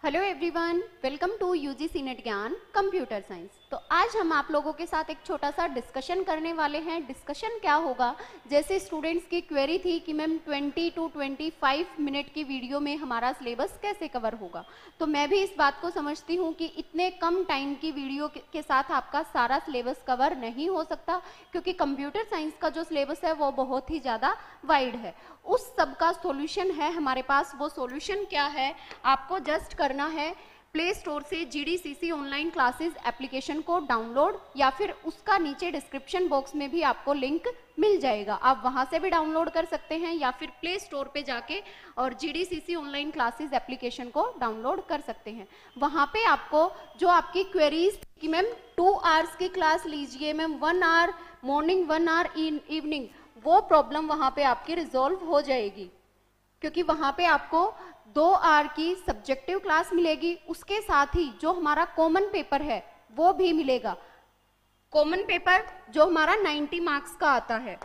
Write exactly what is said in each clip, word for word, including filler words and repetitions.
Hello everyone, welcome to UGC NET Gyan computer science. तो आज हम आप लोगों के साथ एक छोटा सा डिस्कशन करने वाले हैं। डिस्कशन क्या होगा, जैसे स्टूडेंट्स की क्वेरी थी कि ma'am twenty two twenty five minute की वीडियो में हमारा सिलेबस कैसे कवर होगा। तो मैं भी इस बात को समझती हूँ कि इतने कम टाइम की वीडियो के साथ आपका सारा सिलेबस कवर नहीं हो सकता, क्योंकि कंप्यूटर साइंस का जो सिलेबस है वो बहुत ही ज़्यादा वाइड है। उस सब का सॉल्यूशन है हमारे पास। वो सॉल्यूशन क्या है, आपको जस्ट करना है प्ले स्टोर से जीडीसीसी ऑनलाइन क्लासेस एप्लीकेशन को डाउनलोड, या फिर उसका नीचे डिस्क्रिप्शन बॉक्स में भी आपको लिंक मिल जाएगा, आप वहां से भी डाउनलोड कर सकते हैं, या फिर प्ले स्टोर पे जाके और जीडीसीसी ऑनलाइन क्लासेस एप्लीकेशन को डाउनलोड कर सकते हैं। वहां पे आपको जो आपकी क्वेरीज कि मैम टू आवर्स की क्लास लीजिए, ma'am one hour morning one hour evening, वो प्रॉब्लम वहां पे आपकी रिजॉल्व हो जाएगी, क्योंकि वहां पे आपको दो आवर की सब्जेक्टिव क्लास मिलेगी, उसके साथ ही जो हमारा कॉमन पेपर है वो भी मिलेगा। कॉमन पेपर जो हमारा नाइंटी मार्क्स का आता है।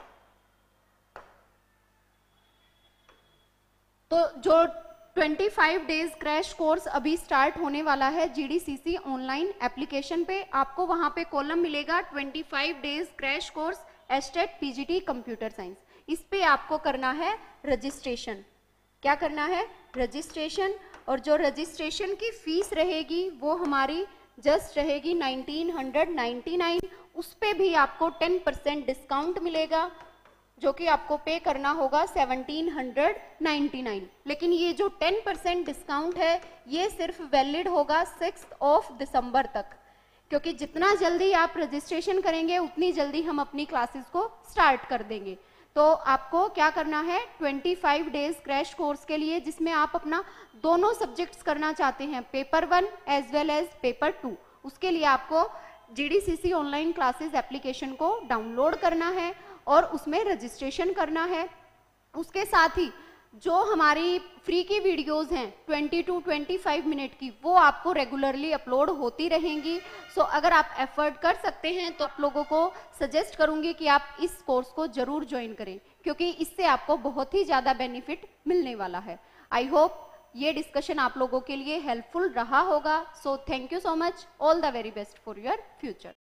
तो जो पच्चीस डेज क्रैश कोर्स अभी स्टार्ट होने वाला है जीडीसीसी ऑनलाइन एप्लीकेशन पे, आपको वहां पे कॉलम मिलेगा पच्चीस days crash course estate PGT computer science. इस पे आपको करना है रजिस्ट्रेशन। क्या करना है? रजिस्ट्रेशन। और जो रजिस्ट्रेशन की फीस रहेगी वो हमारी जस्ट रहेगी नाइनटीन हंड्रेड नाइन्टी नाइन। उस पे भी आपको टेन परसेंट डिस्काउंट मिलेगा, जो कि आपको पे करना होगा सेवनटीन हंड्रेड नाइन्टी नाइन। लेकिन ये जो टेन परसेंट डिस्काउंट है ये सिर्फ वैलिड होगा सिक्स ऑफ दिसंबर तक, क्योंकि जितना जल्दी आप रजिस्ट्रेशन करेंगे उतनी जल्दी हम अपनी क्लासेस को स्टार्ट कर देंगे। तो आपको क्या करना है, पच्चीस डेज क्रैश कोर्स के लिए, जिसमें आप अपना दोनों सब्जेक्ट्स करना चाहते हैं, paper one as well as paper two, उसके लिए आपको जीडीसीसी ऑनलाइन क्लासेस एप्लीकेशन को डाउनलोड करना है और उसमें रजिस्ट्रेशन करना है। उसके साथ ही जो हमारी फ्री की वीडियोस हैं twenty two twenty five minute की, वो आपको रेगुलरली अपलोड होती रहेंगी। सो अगर आप एफर्ट कर सकते हैं तो आप लोगों को सजेस्ट करूंगी कि आप इस कोर्स को जरूर ज्वाइन करें, क्योंकि इससे आपको बहुत ही ज़्यादा बेनिफिट मिलने वाला है। आई होप ये डिस्कशन आप लोगों के लिए हेल्पफुल रहा होगा। So thank you so much, all the very best for your future.